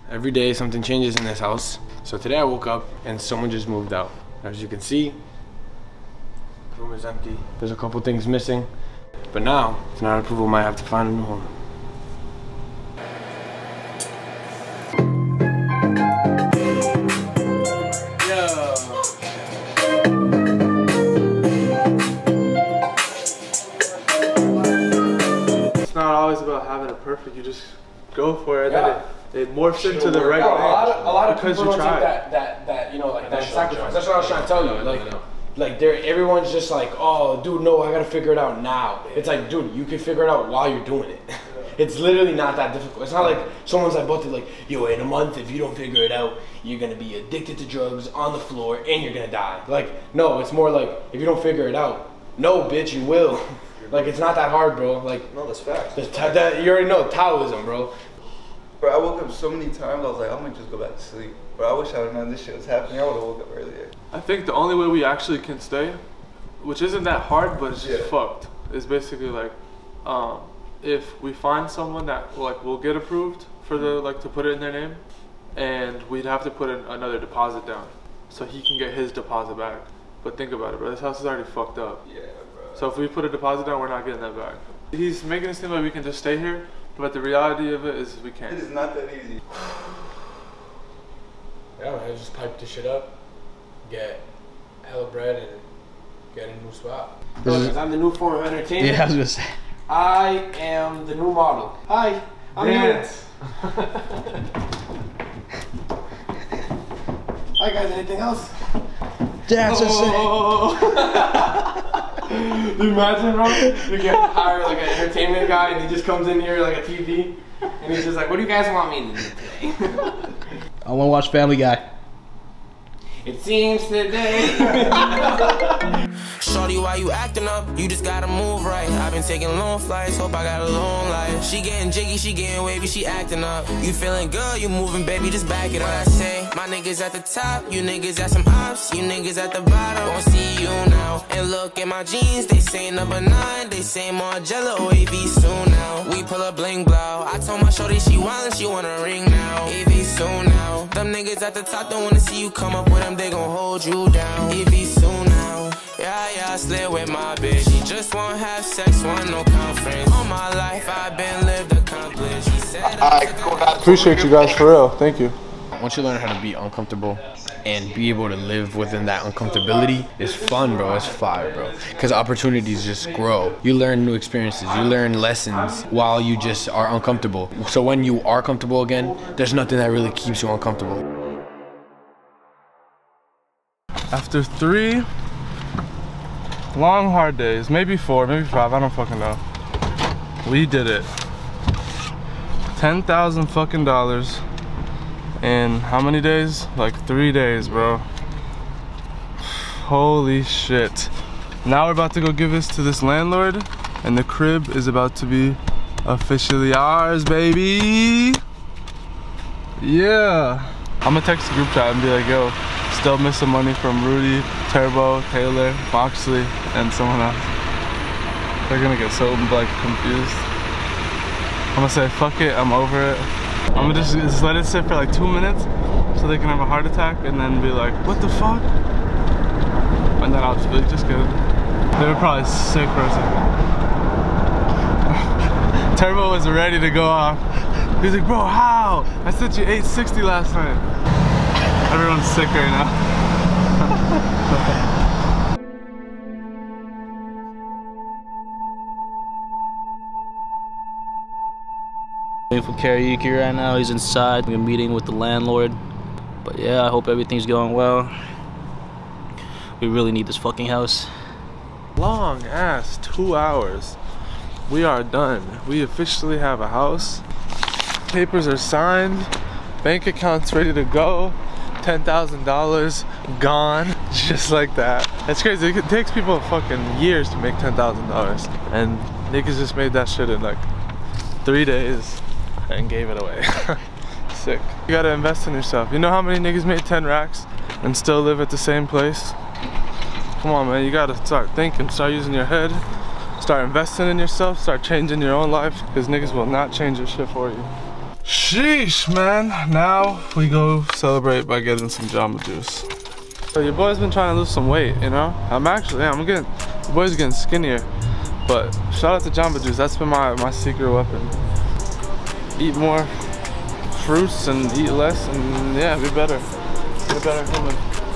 Every day something changes in this house. So today I woke up and someone just moved out. As you can see, the room is empty. There's a couple things missing. But now, it's not approval, might have to find a new home. It's not always about having it perfect, you just go for it. Yeah. It morphs into the right thing. A lot of because people you don't try. take that you know, like that sacrifice. That's what I was trying to tell you. Like everyone's just like, oh, dude, no, I gotta figure it out now. It's like, dude, you can figure it out while you're doing it. It's literally not that difficult. It's not like someone's about to like, yo, in a month, if you don't figure it out, you're gonna be addicted to drugs on the floor and you're gonna die. Like, no, it's more like, if you don't figure it out, no, bitch, you will. Like, it's not that hard, bro. Like, no, that's facts. You already know Taoism, bro. Bro, I woke up so many times, I was like, I'm gonna just go back to sleep. Bro, I wish I would have known this shit was happening. I would have woke up earlier. I think the only way we actually can stay, which isn't that hard, but it's just fucked, is basically like, if we find someone that like will get approved for the to put it in their name, and we'd have to put in another deposit down, so he can get his deposit back. But think about it, bro. This house is already fucked up. Yeah, bro. So if we put a deposit down, we're not getting that back. He's making it seem like we can just stay here, but the reality of it is we can't. It is not that easy. Yeah, man, just pipe this shit up, get hella bread, and get a new spot. Because I'm the new form of entertainment. Yeah, I was gonna say. I am the new model. Hi, I'm Dance. Hi guys, anything else? Dance and sing. You imagine, bro? You get hired like an entertainment guy and he just comes in here like a TV and he's just like, what do you guys want me to do today? I wanna watch Family Guy. It seems today. Shorty, why you acting up? You just gotta move right. I've been taking long flights, hope I got a long life. She getting jiggy, she getting wavy, she acting up. You feeling good, you moving, baby, just back it up. I say, my niggas at the top, you niggas at some ops, you niggas at the bottom. Won't see you now. And look at my jeans, they say number 9, they say Margiela or AV soon now. We pull up bling blow. I told my shorty she wildin', she want a ring now. AV soon now. Them niggas at the top don't wanna see you come up with them, they gon' hold you down. AV soon now. Yeah, I slid with my bitch. She just won't have sex, want no conference. All my life I've been lived accomplished. She said Appreciate you guys for real. Thank you. Once you learn how to be uncomfortable and be able to live within that uncomfortability, it's fun, bro. It's fire, bro. Because opportunities just grow. You learn new experiences. You learn lessons while you just are uncomfortable. So when you are comfortable again, there's nothing that really keeps you uncomfortable. After 3 long hard days, maybe 4, maybe 5, I don't fucking know. We did it. $10,000 fucking dollars in how many days? Like 3 days, bro. Holy shit. Now we're about to go give this to this landlord, and the crib is about to be officially ours, baby. Yeah. I'm gonna text the group chat and be like, yo, still missing money from Rudy, Turbo, Taylor, Moxley, and someone else. They're gonna get so like confused. I'm gonna say, fuck it, I'm over it. I'm gonna just let it sit for like 2 minutes so they can have a heart attack and then be like, what the fuck? And then I'll just be like, just kidding. They were probably sick for a second. Turbo was ready to go off. He's like, bro, how? I sent you 860 last night. Everyone's sick right now. For karaoke right now, he's inside. We're meeting with the landlord. But yeah, I hope everything's going well. We really need this fucking house. Long ass 2 hours. We are done. We officially have a house. Papers are signed. Bank account's ready to go. $10,000 gone, just like that. That's crazy. It takes people fucking years to make $10,000, and niggas just made that shit in like 3 days and gave it away. Sick. You gotta invest in yourself. You know how many niggas made 10 racks and still live at the same place? Come on, man. You gotta start thinking, start using your head, start investing in yourself, start changing your own life, because niggas will not change your shit for you. Sheesh, man. Now we go celebrate by getting some Jamba Juice. So your boy's been trying to lose some weight, you know? I'm getting, the boy's getting skinnier. But shout out to Jamba Juice. That's been my secret weapon. Eat more fruits and eat less, and yeah, be better. Be a better human.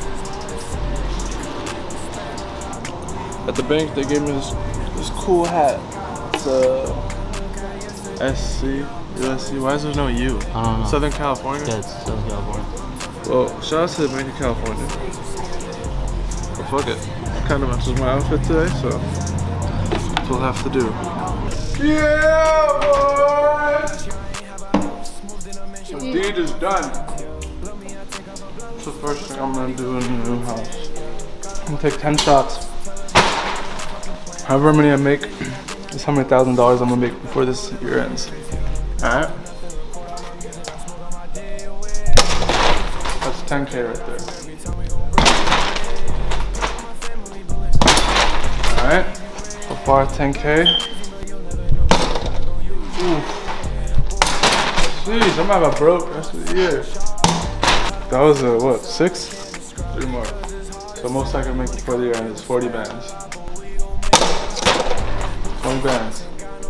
At the bank, they gave me this cool hat. It's a SC, USC. Why is there no U? I don't know. Southern California? Yeah, it's Southern California. Well, shout out to the Bank of California. But fuck it. Kind of matches my outfit today, so that's what we'll have to do. Yeah, boy! The deed is done. That's the first thing I'm gonna do in the new house. I'm gonna take 10 shots. However many I make is how many $1,000 I'm gonna make before this year ends. Alright? That's 10K right there. Alright? So far 10K. Ooh. Jeez, I'm about broke the rest of the year. That was what, 6? 3 more. So most I can make before the year end is 40 bands. 20 bands.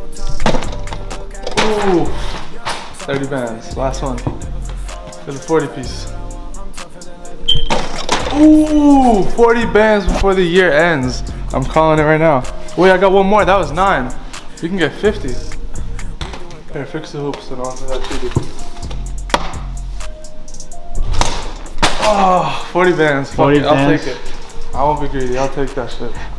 Ooh. 30 bands. Last one. For the 40 piece. Ooh, 40 bands before the year ends. I'm calling it right now. Wait, I got one more. That was 9. You can get 50. Here, fix the hoops and onto that TV. Oh, 40 bands. 40 bands. I'll take it. I won't be greedy. I'll take that shit.